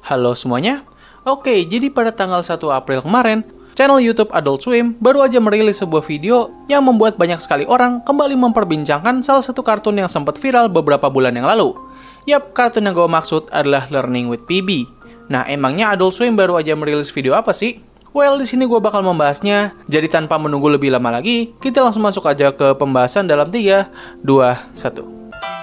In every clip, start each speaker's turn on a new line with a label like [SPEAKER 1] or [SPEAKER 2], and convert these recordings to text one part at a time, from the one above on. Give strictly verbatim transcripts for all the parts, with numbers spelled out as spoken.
[SPEAKER 1] Halo semuanya. Oke, jadi pada tanggal satu April kemarin, channel YouTube Adult Swim baru aja merilis sebuah video yang membuat banyak sekali orang kembali memperbincangkan salah satu kartun yang sempat viral beberapa bulan yang lalu. Yap, kartun yang gue maksud adalah Learning with P B. Nah, emangnya Adult Swim baru aja merilis video apa sih? Well, di sini gue bakal membahasnya. Jadi tanpa menunggu lebih lama lagi, kita langsung masuk aja ke pembahasan dalam tiga, dua, satu.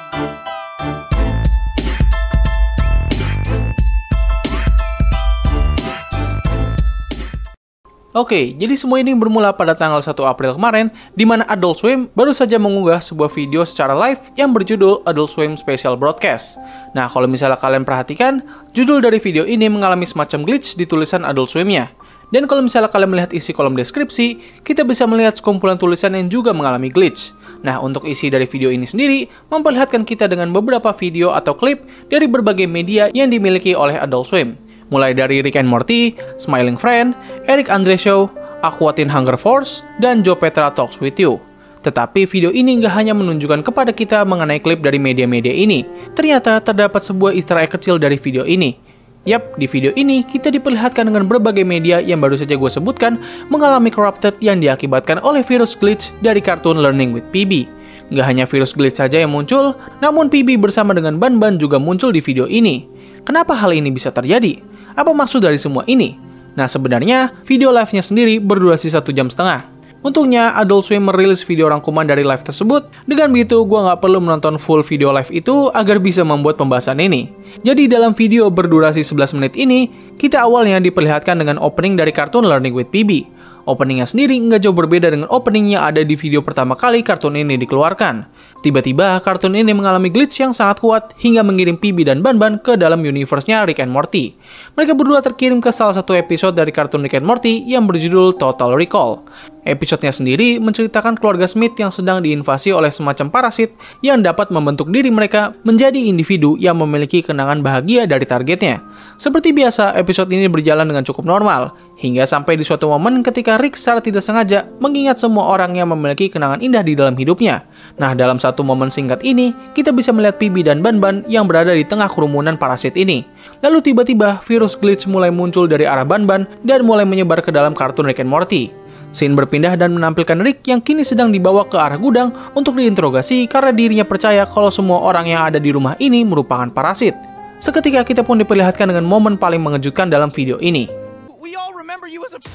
[SPEAKER 1] Oke, jadi semua ini bermula pada tanggal satu April kemarin, di mana Adult Swim baru saja mengunggah sebuah video secara live yang berjudul Adult Swim Special Broadcast. Nah, kalau misalnya kalian perhatikan, judul dari video ini mengalami semacam glitch di tulisan Adult Swim-nya. Dan kalau misalnya kalian melihat isi kolom deskripsi, kita bisa melihat sekumpulan tulisan yang juga mengalami glitch. Nah, untuk isi dari video ini sendiri, memperlihatkan kita dengan beberapa video atau klip dari berbagai media yang dimiliki oleh Adult Swim. Mulai dari Rick and Morty, Smiling Friend, Eric Andre Show, Aqua Teen Hunger Force, dan Joe Petra Talks With You. Tetapi video ini nggak hanya menunjukkan kepada kita mengenai klip dari media-media ini. Ternyata terdapat sebuah easter egg kecil dari video ini. Yap, di video ini kita diperlihatkan dengan berbagai media yang baru saja gue sebutkan mengalami corrupted yang diakibatkan oleh virus glitch dari kartun Learning with P B. Nggak hanya virus glitch saja yang muncul, namun P B bersama dengan Ban-Ban juga muncul di video ini. Kenapa hal ini bisa terjadi? Apa maksud dari semua ini? Nah, sebenarnya video live-nya sendiri berdurasi satu jam setengah. Untungnya, Adult Swim merilis video rangkuman dari live tersebut. Dengan begitu, gue nggak perlu menonton full video live itu agar bisa membuat pembahasan ini. Jadi, dalam video berdurasi sebelas menit ini, kita awalnya diperlihatkan dengan opening dari kartun Learning with P B. Openingnya sendiri nggak jauh berbeda dengan opening yang ada di video pertama kali kartun ini dikeluarkan. Tiba-tiba, kartun ini mengalami glitch yang sangat kuat hingga mengirim P B dan Ban-Ban ke dalam universe-nya Rick and Morty. Mereka berdua terkirim ke salah satu episode dari kartun Rick and Morty yang berjudul Total Recall. Episodenya sendiri menceritakan keluarga Smith yang sedang diinvasi oleh semacam parasit yang dapat membentuk diri mereka menjadi individu yang memiliki kenangan bahagia dari targetnya. Seperti biasa, episode ini berjalan dengan cukup normal, hingga sampai di suatu momen ketika Rick secara tidak sengaja mengingat semua orang yang memiliki kenangan indah di dalam hidupnya. Nah, dalam satu momen singkat ini, kita bisa melihat P B dan Ban-Ban yang berada di tengah kerumunan parasit ini. Lalu tiba-tiba, virus glitch mulai muncul dari arah Ban-Ban dan mulai menyebar ke dalam kartun Rick and Morty. Scene berpindah dan menampilkan Rick yang kini sedang dibawa ke arah gudang untuk diinterogasi karena dirinya percaya kalau semua orang yang ada di rumah ini merupakan parasit. Seketika kita pun diperlihatkan dengan momen paling mengejutkan dalam video ini.
[SPEAKER 2] We all remember you as a...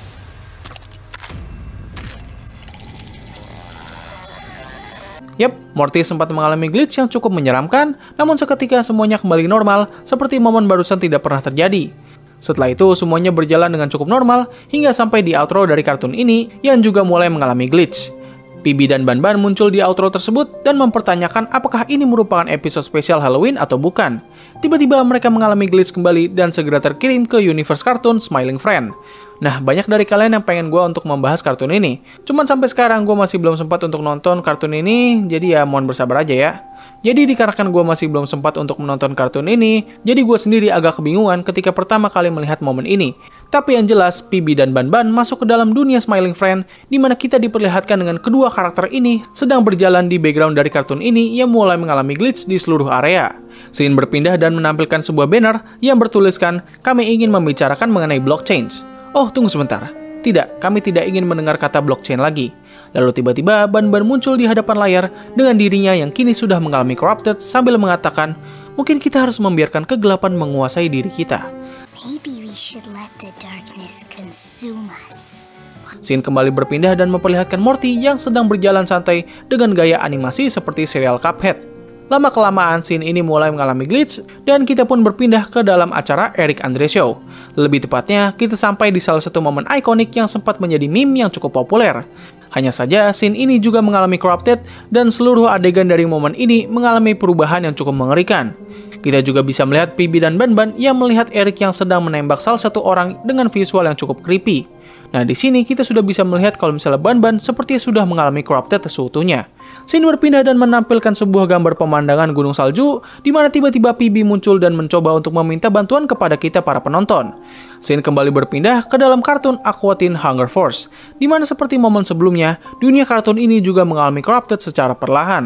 [SPEAKER 1] Yap, Morty sempat mengalami glitch yang cukup menyeramkan, namun seketika semuanya kembali normal, seperti momen barusan tidak pernah terjadi. Setelah itu, semuanya berjalan dengan cukup normal, hingga sampai di outro dari kartun ini, yang juga mulai mengalami glitch. P B dan Ban-Ban muncul di outro tersebut, dan mempertanyakan apakah ini merupakan episode spesial Halloween atau bukan. Tiba-tiba mereka mengalami glitch kembali, dan segera terkirim ke universe kartun Smiling Friend. Nah, banyak dari kalian yang pengen gue untuk membahas kartun ini. Cuman sampai sekarang gue masih belum sempat untuk nonton kartun ini, jadi ya mohon bersabar aja ya. Jadi dikarenakan gue masih belum sempat untuk menonton kartun ini, jadi gue sendiri agak kebingungan ketika pertama kali melihat momen ini. Tapi yang jelas, P B dan Ban-Ban masuk ke dalam dunia Smiling Friend, di mana kita diperlihatkan dengan kedua karakter ini sedang berjalan di background dari kartun ini yang mulai mengalami glitch di seluruh area. Scene berpindah dan menampilkan sebuah banner yang bertuliskan, "Kami ingin membicarakan mengenai blockchain." Oh, tunggu sebentar. Tidak, kami tidak ingin mendengar kata blockchain lagi. Lalu tiba-tiba Ban-Ban muncul di hadapan layar dengan dirinya yang kini sudah mengalami corrupted sambil mengatakan, mungkin kita harus membiarkan kegelapan menguasai diri kita.
[SPEAKER 3] Maybe we should let the darkness consume us.
[SPEAKER 1] Scene kembali berpindah dan memperlihatkan Morty yang sedang berjalan santai dengan gaya animasi seperti serial Cuphead. Lama-kelamaan scene ini mulai mengalami glitch dan kita pun berpindah ke dalam acara Eric Andre Show. Lebih tepatnya, kita sampai di salah satu momen ikonik yang sempat menjadi meme yang cukup populer. Hanya saja, scene ini juga mengalami corrupted dan seluruh adegan dari momen ini mengalami perubahan yang cukup mengerikan. Kita juga bisa melihat P B dan Ban-Ban yang melihat Eric yang sedang menembak salah satu orang dengan visual yang cukup creepy. Nah, di sini kita sudah bisa melihat kalau misalnya Ban-Ban seperti sudah mengalami corrupted seutuhnya. Scene berpindah dan menampilkan sebuah gambar pemandangan gunung salju, di mana tiba-tiba P B muncul dan mencoba untuk meminta bantuan kepada kita para penonton. Scene kembali berpindah ke dalam kartun Aqua Teen Hunger Force, di mana seperti momen sebelumnya, dunia kartun ini juga mengalami corrupted secara perlahan.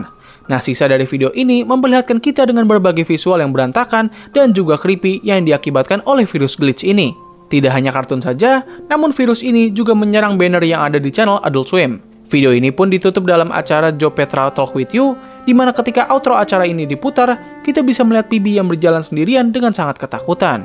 [SPEAKER 1] Nah, sisa dari video ini memperlihatkan kita dengan berbagai visual yang berantakan dan juga creepy yang diakibatkan oleh virus glitch ini. Tidak hanya kartun saja, namun virus ini juga menyerang banner yang ada di channel Adult Swim. Video ini pun ditutup dalam acara Joe Petra Talk With You, di mana ketika outro acara ini diputar, kita bisa melihat P B yang berjalan sendirian dengan sangat ketakutan.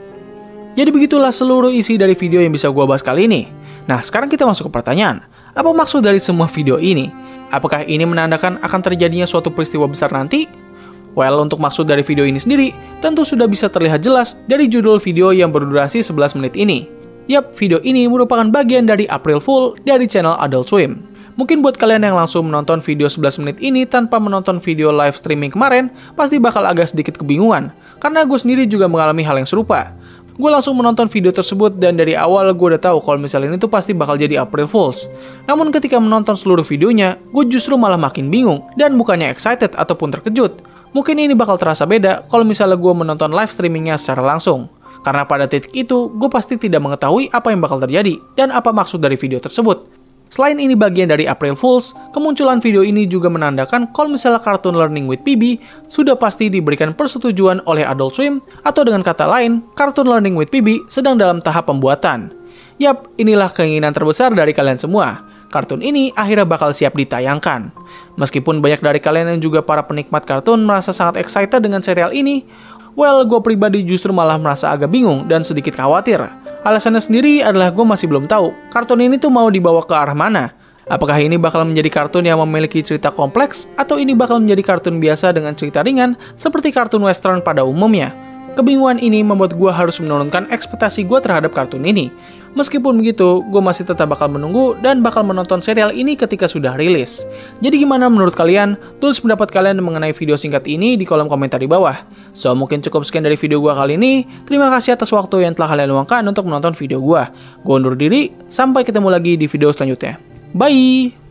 [SPEAKER 1] Jadi begitulah seluruh isi dari video yang bisa gua bahas kali ini. Nah, sekarang kita masuk ke pertanyaan. Apa maksud dari semua video ini? Apakah ini menandakan akan terjadinya suatu peristiwa besar nanti? Well, untuk maksud dari video ini sendiri, tentu sudah bisa terlihat jelas dari judul video yang berdurasi sebelas menit ini. Yap, video ini merupakan bagian dari April Fool dari channel Adult Swim. Mungkin buat kalian yang langsung menonton video sebelas menit ini tanpa menonton video live streaming kemarin, pasti bakal agak sedikit kebingungan, karena gue sendiri juga mengalami hal yang serupa. Gue langsung menonton video tersebut dan dari awal gue udah tahu kalau misalnya ini tuh pasti bakal jadi April Fools. Namun ketika menonton seluruh videonya, gue justru malah makin bingung dan bukannya excited ataupun terkejut. Mungkin ini bakal terasa beda kalau misalnya gue menonton live streamingnya secara langsung. Karena pada titik itu, gue pasti tidak mengetahui apa yang bakal terjadi dan apa maksud dari video tersebut. Selain ini bagian dari April Fools, kemunculan video ini juga menandakan kalau misalnya kartun Learning with P B sudah pasti diberikan persetujuan oleh Adult Swim, atau dengan kata lain, kartun Learning with P B sedang dalam tahap pembuatan. Yap, inilah keinginan terbesar dari kalian semua. Kartun ini akhirnya bakal siap ditayangkan. Meskipun banyak dari kalian yang juga para penikmat kartun merasa sangat excited dengan serial ini, well, gue pribadi justru malah merasa agak bingung dan sedikit khawatir. Alasannya sendiri adalah gue masih belum tahu kartun ini tuh mau dibawa ke arah mana. Apakah ini bakal menjadi kartun yang memiliki cerita kompleks atau ini bakal menjadi kartun biasa dengan cerita ringan seperti kartun western pada umumnya. Kebingungan ini membuat gue harus menurunkan ekspektasi gue terhadap kartun ini. Meskipun begitu, gue masih tetap bakal menunggu dan bakal menonton serial ini ketika sudah rilis. Jadi gimana menurut kalian? Tulis pendapat kalian mengenai video singkat ini di kolom komentar di bawah. So, mungkin cukup sekian dari video gue kali ini. Terima kasih atas waktu yang telah kalian luangkan untuk menonton video gue. Gue undur diri, sampai ketemu lagi di video selanjutnya. Bye!